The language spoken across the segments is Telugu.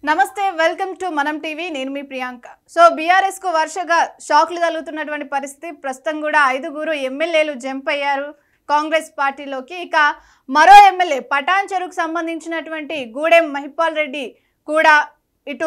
నమస్తే వెల్కమ్ టు మనం టీవీ నేను మీ ప్రియాంక సో బీఆర్ఎస్ కు వర్షగా షాక్లు తగులుతున్నటువంటి పరిస్థితి ప్రస్తుతం కూడా 5 ఎమ్మెల్యేలు జంప్ అయ్యారు కాంగ్రెస్ పార్టీలోకి ఇక మరో ఎమ్మెల్యే పటాన్ చెరుకు సంబంధించినటువంటి గూడెం మహిపాల్ రెడ్డి కూడా ఇటు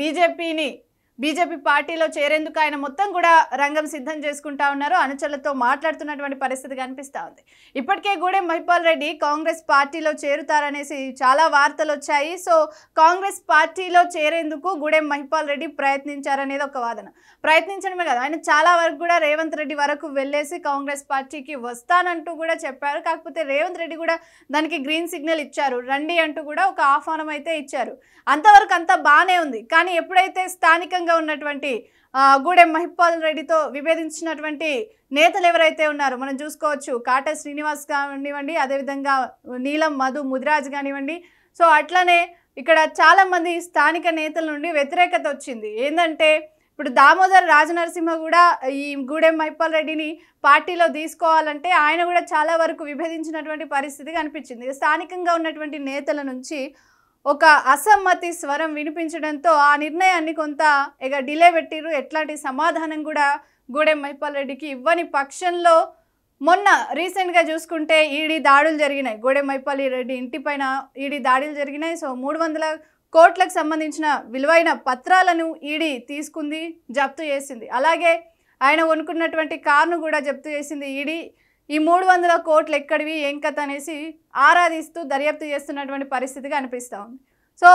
బీజేపీ పార్టీలో చేరేందుకు ఆయన మొత్తం కూడా రంగం సిద్ధం చేసుకుంటా ఉన్నారు అనుచరులతో మాట్లాడుతున్నటువంటి పరిస్థితి కనిపిస్తా ఉంది ఇప్పటికే గూడెం మహిపాల్ రెడ్డి కాంగ్రెస్ పార్టీలో చేరుతారనేసి చాలా వార్తలు వచ్చాయి సో కాంగ్రెస్ పార్టీలో చేరేందుకు గూడెం మహిపాల్ రెడ్డి ప్రయత్నించారనేది ఒక వాదన ప్రయత్నించడమే కదా ఆయన చాలా వరకు కూడా రేవంత్ రెడ్డి వరకు వెళ్ళేసి కాంగ్రెస్ పార్టీకి వస్తానంటూ కూడా చెప్పారు కాకపోతే రేవంత్ రెడ్డి కూడా దానికి గ్రీన్ సిగ్నల్ ఇచ్చారు రండి అంటూ కూడా ఒక ఆహ్వానం అయితే ఇచ్చారు అంతవరకు అంతా బాగానే ఉంది కానీ ఎప్పుడైతే స్థానికంగా ఉన్నటువంటి గూడెం మహిపాల్ రెడ్డితో విభేదించినటువంటి నేతలు ఎవరైతే ఉన్నారో మనం చూసుకోవచ్చు కాటా శ్రీనివాస్ కానివ్వండి అదేవిధంగా నీలం మధు ముదిరాజ్ కానివ్వండి సో అట్లనే ఇక్కడ చాలామంది స్థానిక నేతల నుండి వ్యతిరేకత వచ్చింది ఏంటంటే ఇప్పుడు దామోదర్ రాజనరసింహ కూడా ఈ గూడెం మహిపాల్ రెడ్డిని పార్టీలో తీసుకోవాలంటే ఆయన కూడా చాలా వరకు విభేదించినటువంటి పరిస్థితి కనిపించింది స్థానికంగా ఉన్నటువంటి నేతల నుంచి ఒక అసమ్మతి స్వరం వినిపించడంతో ఆ నిర్ణయాన్ని కొంత ఇక డిలే పెట్టిరు ఎట్లాంటి సమాధానం కూడా గూడెం మహిపాల్ రెడ్డికి ఇవ్వని పక్షంలో మొన్న రీసెంట్గా చూసుకుంటే ఈడీ దాడులు జరిగినాయి గూడెం మహిపాల్ రెడ్డి ఇంటిపైన ఈడీ దాడులు జరిగినాయి సో 300 కోట్లకు సంబంధించిన విలువైన పత్రాలను ఈడీ తీసుకుంది జప్తు చేసింది అలాగే ఆయన కొనుక్కున్నటువంటి కారును కూడా జప్తు చేసింది ఈడీ ఈ 300 కోట్లు ఎక్కడివి ఏం కథ అనేసి ఆరాధిస్తూ దర్యాప్తు చేస్తున్నటువంటి పరిస్థితి కనిపిస్తూ ఉంది సో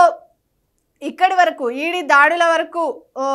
ఇక్కడి వరకు ఈడీ దాడుల వరకు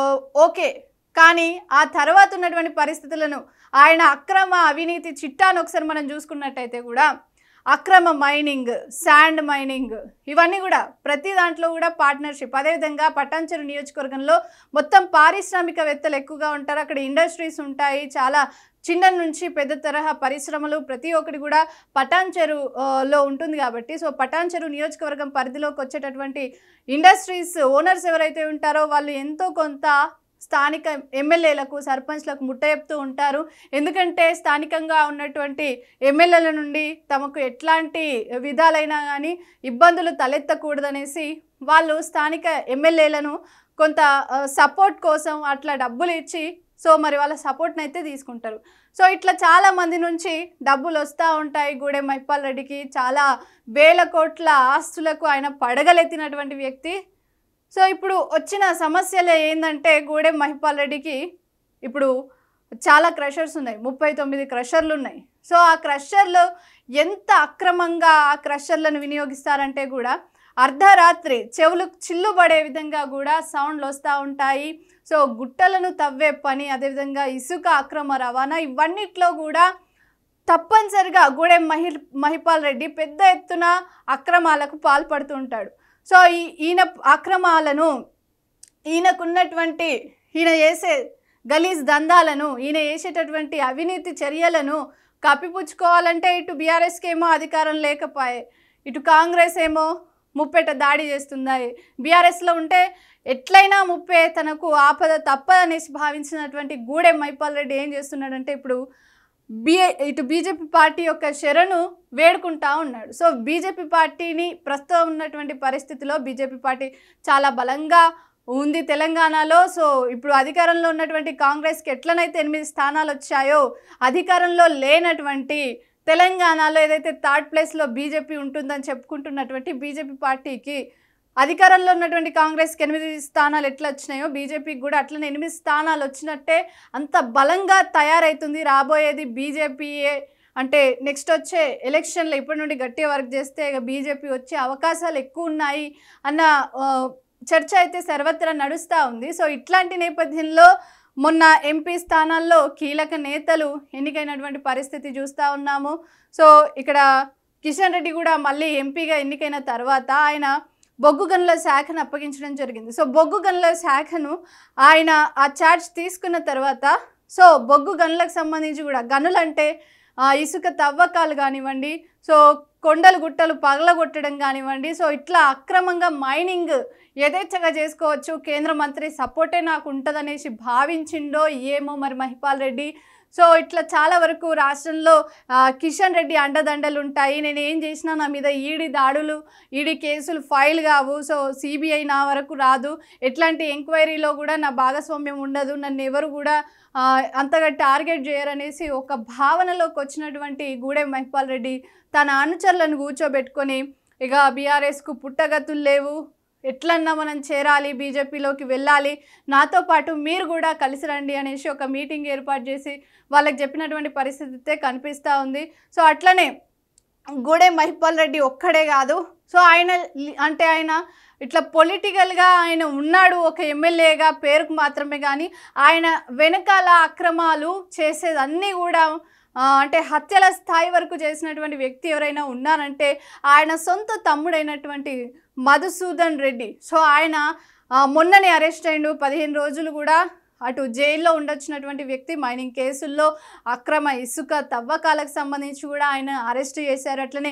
ఓకే కానీ ఆ తర్వాత ఉన్నటువంటి పరిస్థితులను ఆయన అక్రమ అవినీతి చిట్టాను ఒకసారి మనం చూసుకున్నట్టయితే కూడా అక్రమ మైనింగ్ శాండ్ మైనింగ్ ఇవన్నీ కూడా ప్రతి దాంట్లో కూడా పార్ట్నర్షిప్ అదేవిధంగా పటాన్ చెరు నియోజకవర్గంలో మొత్తం పారిశ్రామికవేత్తలు ఎక్కువగా ఉంటారు అక్కడ ఇండస్ట్రీస్ ఉంటాయి చాలా చిన్న నుంచి పెద్ద తరహా పరిశ్రమలు ప్రతి ఒక్కటి కూడా పటాన్ చెరులో ఉంటుంది కాబట్టి సో పటాన్ చెరు నియోజకవర్గం పరిధిలోకి వచ్చేటటువంటి ఇండస్ట్రీస్ ఓనర్స్ ఎవరైతే ఉంటారో వాళ్ళు ఎంతో కొంత స్థానిక ఎమ్మెల్యేలకు సర్పంచ్లకు ముట్టచెప్తూ ఉంటారు ఎందుకంటే స్థానికంగా ఉన్నటువంటి ఎమ్మెల్యేల నుండి తమకు ఎట్లాంటి విధాలైనా కానీ ఇబ్బందులు తలెత్తకూడదనేసి వాళ్ళు స్థానిక ఎమ్మెల్యేలను కొంత సపోర్ట్ కోసం అట్లా డబ్బులు ఇచ్చి సో మరి వాళ్ళ సపోర్ట్ని అయితే తీసుకుంటారు సో ఇట్లా చాలా మంది నుంచి డబ్బులు వస్తూ ఉంటాయి గూడెం మహిపాల్ రెడ్డికి చాలా వేల కోట్ల ఆస్తులకు ఆయన పడగలెత్తినటువంటి వ్యక్తి సో ఇప్పుడు వచ్చిన సమస్యలు ఏంటంటే గూడెం మహిపాల్ రెడ్డికి ఇప్పుడు చాలా క్రషర్స్ ఉన్నాయి 39 క్రషర్లు ఉన్నాయి సో ఆ క్రషర్లు ఎంత అక్రమంగా ఆ క్రషర్లను వినియోగిస్తారంటే కూడా అర్ధరాత్రి చెవులు చిల్లుబడే విధంగా కూడా సౌండ్లు వస్తూ ఉంటాయి సో గుట్టలను తవ్వే పని అదేవిధంగా ఇసుక అక్రమ రవాణా ఇవన్నిట్లో కూడా తప్పనిసరిగా గూడెం మహిపాల్ రెడ్డి పెద్ద ఎత్తున అక్రమాలకు పాల్పడుతూ ఉంటాడు సో ఈయన అక్రమాలను ఈయన చేసే గలీజ్ దందాలను ఈయన చేసేటటువంటి అవినీతి చర్యలను కప్పిపుచ్చుకోవాలంటే ఇటు బీఆర్ఎస్కి ఏమో అధికారం లేకపోయే ఇటు కాంగ్రెస్ ఏమో ముప్పెట దాడి చేస్తున్నాయి బీఆర్ఎస్లో ఉంటే ఎట్లయినా ముప్పే తనకు ఆపద తప్పదనేసి భావించినటువంటి గూడెం మహిపాల్ రెడ్డి ఏం చేస్తున్నాడంటే ఇప్పుడు ఇటు బీజేపీ పార్టీ యొక్క శరణు వేడుకుంటా ఉన్నాడు సో బీజేపీ పార్టీని ప్రస్తుతం ఉన్నటువంటి పరిస్థితిలో బీజేపీ పార్టీ చాలా బలంగా ఉంది తెలంగాణలో సో ఇప్పుడు అధికారంలో ఉన్నటువంటి కాంగ్రెస్కి ఎట్లనైతే 8 స్థానాలు వచ్చాయో అధికారంలో లేనటువంటి తెలంగాణలో ఏదైతే థర్డ్ ప్లేస్లో బీజేపీ ఉంటుందని చెప్పుకుంటున్నటువంటి బీజేపీ పార్టీకి అధికారంలో ఉన్నటువంటి కాంగ్రెస్కి 8 స్థానాలు ఎట్లా వచ్చినాయో బీజేపీకి కూడా అట్లనే 8 స్థానాలు వచ్చినట్టే అంత బలంగా తయారవుతుంది రాబోయేది బీజేపీయే అంటే నెక్స్ట్ వచ్చే ఎలక్షన్లో ఇప్పటి నుండి గట్టిగా వర్క్ చేస్తే ఇక బీజేపీ వచ్చే అవకాశాలు ఎక్కువ ఉన్నాయి అన్న చర్చ అయితే సర్వత్రా నడుస్తూ ఉంది సో ఇట్లాంటి నేపథ్యంలో మొన్న ఎంపీ స్థానాల్లో కీలక నేతలు ఎన్నికైనటువంటి పరిస్థితి చూస్తూ ఉన్నాము సో ఇక్కడ కిషన్ రెడ్డి కూడా మళ్ళీ ఎంపీగా ఎన్నికైన తర్వాత ఆయన బొగ్గు గనుల శాఖను అప్పగించడం జరిగింది సో బొగ్గు గనుల శాఖను ఆయన ఆ ఛార్జ్ తీసుకున్న తర్వాత సో బొగ్గు గనులకు సంబంధించి కూడా గనులు అంటే ఇసుక తవ్వకాలు కానివ్వండి సో కొండలు గుట్టలు పగలగొట్టడం కానివ్వండి సో ఇట్లా అక్రమంగా మైనింగ్ యథేచ్ఛగా చేసుకోవచ్చు కేంద్ర మంత్రి సపోర్టే నాకు ఉంటుందనేసి భావించిండో ఏమో మరి మహిపాల్ రెడ్డి సో ఇట్లా చాలా వరకు రాష్ట్రంలో కిషన్ రెడ్డి అండదండలు ఉంటాయి, నేను ఏం చేసినా నా మీద ఈడీ దాడులు ఈడీ కేసులు ఫైల్ కావు, సో సిబిఐ నా వరకు రాదు, ఎట్లాంటి ఎంక్వైరీలో కూడా నా భాగస్వామ్యం ఉండదు, నన్ను ఎవరు కూడా అంతగా టార్గెట్ చేయరనేసి ఒక భావనలోకి వచ్చినటువంటి గూడెం మహిపాల్ రెడ్డి తన అనుచరులను కూర్చోబెట్టుకొని ఇక బీఆర్ఎస్కు పుట్టగతులు లేవు, ఎట్లన్నా మనం చేరాలి, బీజేపీలోకి వెళ్ళాలి, నాతో పాటు మీరు కూడా కలిసి రండి అనేసి ఒక మీటింగ్ ఏర్పాటు చేసి వాళ్ళకి చెప్పినటువంటి పరిస్థితి కనిపిస్తూ ఉంది. సో అట్లనే గూడెం మహిపాల్ రెడ్డి ఒక్కడే కాదు, సో ఆయన ఇట్లా పొలిటికల్గా ఆయన ఉన్నాడు ఒక ఎమ్మెల్యేగా పేరుకు మాత్రమే, కానీ ఆయన వెనకాల అక్రమాలు చేసేదన్నీ కూడా అంటే హత్యల స్థాయి వరకు చేసినటువంటి వ్యక్తి ఎవరైనా ఉన్నారంటే ఆయన సొంత తమ్ముడైనటువంటి మధుసూదన్ రెడ్డి. సో ఆయన మొన్ననే అరెస్ట్ అయ్యిండు, 15 రోజులు కూడా అటు జైల్లో ఉండొచ్చినటువంటి వ్యక్తి. మైనింగ్ కేసుల్లో అక్రమ ఇసుక తవ్వకాలకు సంబంధించి కూడా ఆయన అరెస్ట్ చేశారు. అట్లనే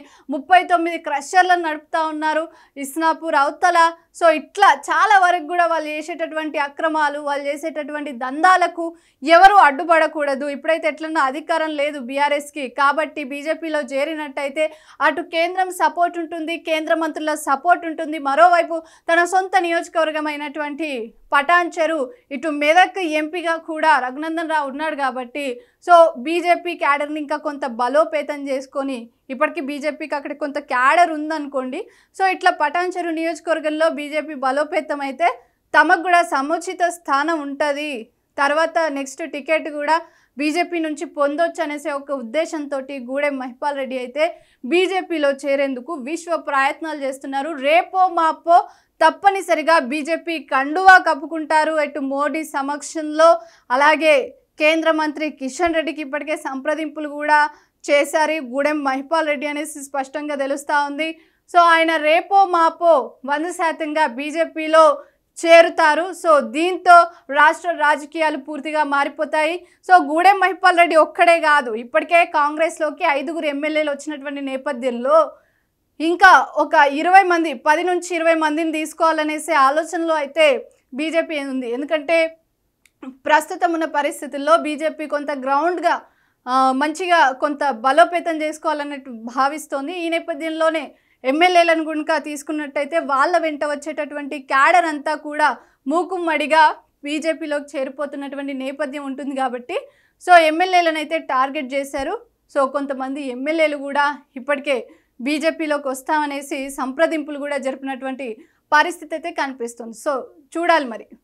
39 క్రషర్లను నడుపుతూ ఉన్నారు ఇస్నాపూర్ అవతల. సో ఇట్లా చాలా వరకు కూడా వాళ్ళు చేసేటటువంటి అక్రమాలు, వాళ్ళు చేసేటటువంటి దందాలకు ఎవరు అడ్డుపడకూడదు. ఇప్పుడైతే ఎట్లన్నా అధికారం లేదు బీఆర్ఎస్కి, కాబట్టి బీజేపీలో చేరినట్టయితే అటు కేంద్రం సపోర్ట్ ఉంటుంది, కేంద్ర మంత్రుల సపోర్ట్ ఉంటుంది, మరోవైపు తన సొంత నియోజకవర్గం అయినటువంటి పటాన్ చెరు ఇటు మెదక్ ఎంపీగా కూడా రఘునందన్ రావు ఉన్నాడు కాబట్టి సో బీజేపీ క్యాడర్ని ఇంకా కొంత బలోపేతం చేసుకొని, ఇప్పటికీ బీజేపీకి అక్కడ కొంత క్యాడర్ ఉందనుకోండి, సో ఇట్లా పటాన్ చెరు నియోజకవర్గంలో బీజేపీ బలోపేతం అయితే తమకు కూడా సముచిత స్థానం ఉంటుంది, తర్వాత నెక్స్ట్ టికెట్ కూడా బీజేపీ నుంచి పొందొచ్చు అనేసి ఒక ఉద్దేశంతో గూడెం మహిపాల్ రెడ్డి అయితే బీజేపీలో చేరేందుకు విశ్వ ప్రయత్నాలు చేస్తున్నారు. రేపో మాపో తప్పనిసరిగా బీజేపీ కండువా కప్పుకుంటారు ఇటు మోడీ సమక్షంలో. అలాగే కేంద్ర మంత్రి కిషన్ రెడ్డికి ఇప్పటికే సంప్రదింపులు కూడా చేశారు గూడెం మహిపాల్ రెడ్డి అనేసి స్పష్టంగా తెలుస్తూ ఉంది. సో ఆయన రేపో మాపో 100% బీజేపీలో చేరుతారు. సో దీంతో రాష్ట్ర రాజకీయాలు పూర్తిగా మారిపోతాయి. సో గూడెం మహిపాల్ రెడ్డి ఒక్కడే కాదు, ఇప్పటికే కాంగ్రెస్లోకి 5 ఎమ్మెల్యేలు వచ్చినటువంటి నేపథ్యంలో ఇంకా ఒక 20 మంది 10 నుంచి 20 మందిని తీసుకోవాలనేసి ఆలోచనలో అయితే బీజేపీ ఉంది. ఎందుకంటే ప్రస్తుతం ఉన్న పరిస్థితుల్లో బీజేపీ కొంత గ్రౌండ్గా మంచిగా కొంత బలోపేతం చేసుకోవాలన్నట్టు భావిస్తోంది. ఈ నేపథ్యంలోనే ఎమ్మెల్యేలను కనుక తీసుకున్నట్టయితే వాళ్ళ వెంట వచ్చేటటువంటి క్యాడర్ అంతా కూడా మూకుమ్మడిగా బీజేపీలోకి చేరిపోతున్నటువంటి నేపథ్యం ఉంటుంది కాబట్టి సో ఎమ్మెల్యేలను అయితే టార్గెట్ చేశారు. సో కొంతమంది ఎమ్మెల్యేలు కూడా ఇప్పటికే బీజేపీలోకి వస్తామనేసి సంప్రదింపులు కూడా జరిపినటువంటి పరిస్థితి అయితే కనిపిస్తుంది. సో చూడాలి మరి.